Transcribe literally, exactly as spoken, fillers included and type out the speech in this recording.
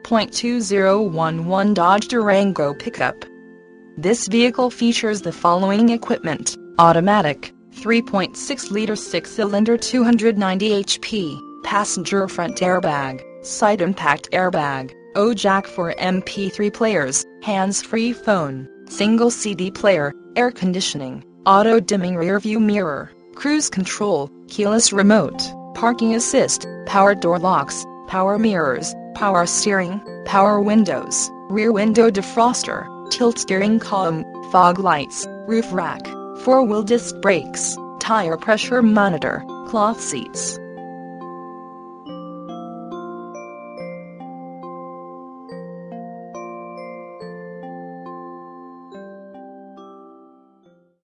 point two zero one one Dodge Durango pickup. This vehicle features the following equipment: automatic, three point six liter six-cylinder two hundred ninety horsepower, passenger front airbag, side impact airbag, O-jack for M P three players, hands-free phone, single C D player, air conditioning, auto-dimming rear-view mirror, cruise control, keyless remote, parking assist, power door locks, power mirrors, power steering, power windows, rear window defroster, tilt steering column, fog lights, roof rack, four-wheel disc brakes, tire pressure monitor, cloth seats,